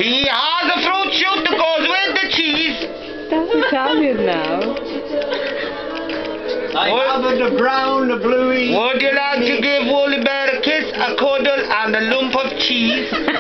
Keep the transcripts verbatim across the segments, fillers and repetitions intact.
He has a fruit shoot that goes with the cheese. That's Italian now. I have the brown, the bluey. Would you like to give Woolly Bear a kiss, a cuddle, and a lump of cheese? Not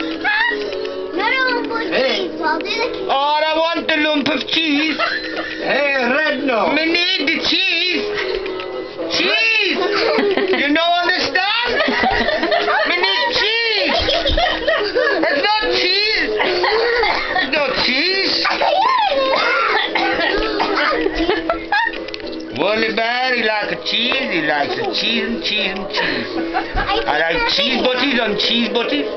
a lump of Hey. cheese, I'll do the kiss. Oh, I want the lump of cheese. Hey, red nose. Me need the cheese. Cheese! You don't understand? Me need cheese. It's not cheese. It's not cheese. Woolly Bear, he likes a cheese. He likes a cheese and cheese and cheese. I like cheese butties on cheese butties.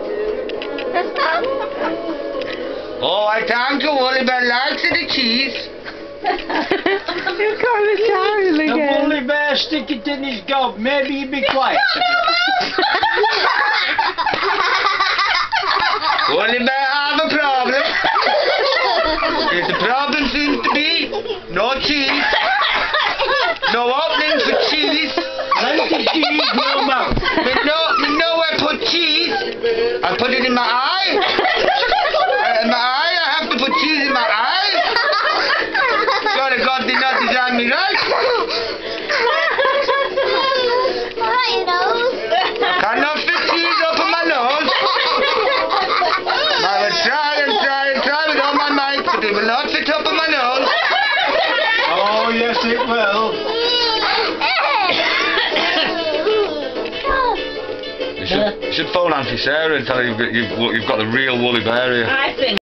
Oh, I thank you. Woolly Bear likes the cheese. You've got Italian The again. woolly bear stick it in his gob. Maybe he'd be quiet. Woolly Bear have a problem. The problem seems to be no cheese. No openings for cheese. Plenty cheese, no mouth. Me no, me nowhere put cheese. I put it in my eye. Uh, in my eye, I have to put cheese in my eye. Sorry, God did not design me right. What, your nose? Cannot fit cheese up in my nose. I will try and try and try with all my might, but it will not fit up in my nose. Oh, yes, it will. You should, you should phone Auntie Sarah and tell her you've got, you've, you've got the real Woolly Bear here. I think